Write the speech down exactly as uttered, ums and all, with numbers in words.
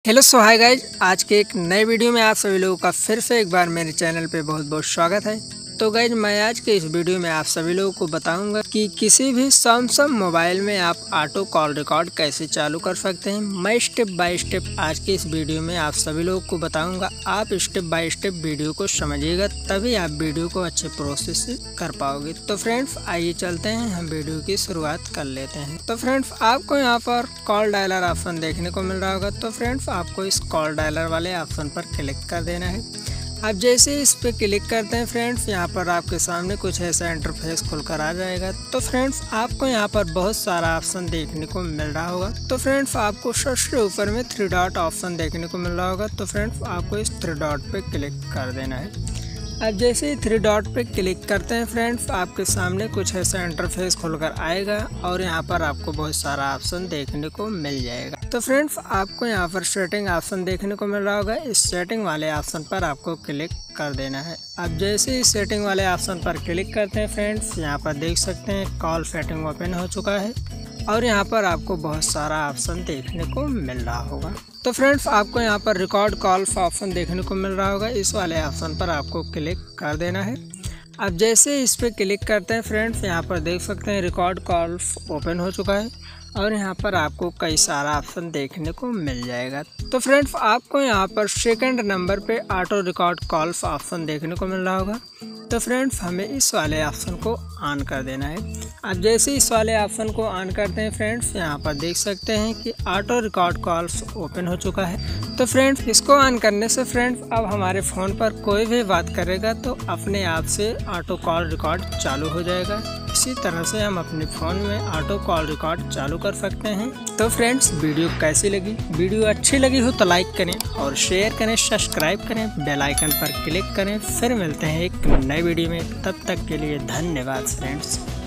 Hello सो hi guys, आज के एक नए वीडियो में आप सभी लोगों का फिर से एक बार मेरे चैनल पे बहुत बहुत स्वागत है। तो गाइज मैं आज के इस वीडियो में आप सभी लोगों को बताऊंगा कि किसी भी सैमसंग मोबाइल में आप ऑटो कॉल रिकॉर्ड कैसे चालू कर सकते हैं। मैं स्टेप बाय स्टेप आज के इस वीडियो में आप सभी लोगों को बताऊंगा। आप स्टेप बाय स्टेप वीडियो को समझिएगा, तभी आप वीडियो को अच्छे प्रोसेस से कर पाओगे। तो फ्रेंड्स आइए चलते हैं, हम वीडियो की शुरुआत कर लेते हैं। तो फ्रेंड्स आपको यहाँ पर कॉल डायलर ऑप्शन देखने को मिल रहा होगा। तो फ्रेंड्स आपको इस कॉल डायलर वाले ऑप्शन पर क्लिक कर देना है। आप जैसे इस पे क्लिक करते हैं फ्रेंड्स, यहाँ पर आपके सामने कुछ ऐसा इंटरफेस खुलकर आ जाएगा। तो फ्रेंड्स आपको यहाँ पर बहुत सारा ऑप्शन देखने को मिल रहा होगा। तो फ्रेंड्स आपको सबसे ऊपर में थ्री डॉट ऑप्शन देखने को मिल रहा होगा। तो फ्रेंड्स आपको इस थ्री डॉट पे क्लिक कर देना है। अब जैसे ही थ्री डॉट पे क्लिक करते हैं फ्रेंड्स, आपके सामने कुछ ऐसा इंटरफेस खुलकर आएगा और यहाँ पर आपको बहुत सारा ऑप्शन देखने को मिल जाएगा। तो फ्रेंड्स आपको यहाँ पर सेटिंग ऑप्शन देखने को मिल रहा होगा। इस सेटिंग वाले ऑप्शन पर आपको क्लिक कर देना है। अब जैसे ही सेटिंग वाले ऑप्शन पर क्लिक करते हैं फ्रेंड्स, यहाँ पर देख सकते हैं कॉल सेटिंग ओपन हो चुका है और यहाँ पर आपको बहुत सारा ऑप्शन देखने को मिल रहा होगा। तो फ्रेंड्स आपको यहाँ पर रिकॉर्ड कॉल ऑप्शन देखने को मिल रहा होगा। इस वाले ऑप्शन पर आपको क्लिक कर देना है। अब जैसे इस पर क्लिक करते हैं फ्रेंड्स, यहाँ पर देख सकते हैं रिकॉर्ड कॉल ओपन हो चुका है और यहाँ पर आपको कई सारा ऑप्शन देखने को मिल जाएगा। तो फ्रेंड्स आपको यहाँ पर सेकंड नंबर पे ऑटो रिकॉर्ड कॉल ऑप्शन देखने को मिल रहा होगा। तो फ्रेंड्स हमें इस वाले ऑप्शन को ऑन कर देना है। अब जैसे इस वाले ऑप्शन को ऑन करते हैं फ्रेंड्स, यहाँ पर देख सकते हैं कि ऑटो रिकॉर्ड कॉल्स ओपन हो चुका है। तो फ्रेंड्स इसको ऑन करने से फ्रेंड्स अब हमारे फ़ोन पर कोई भी बात करेगा तो अपने आप से ऑटो कॉल रिकॉर्ड चालू हो जाएगा। इसी तरह से हम अपने फ़ोन में ऑटो कॉल रिकॉर्ड चालू कर सकते हैं। तो फ्रेंड्स वीडियो कैसी लगी? वीडियो अच्छी लगी हो तो लाइक करें और शेयर करें, सब्सक्राइब करें, बेल आइकन पर क्लिक करें। फिर मिलते हैं एक नए वीडियो में, तब तक के लिए धन्यवाद फ्रेंड्स।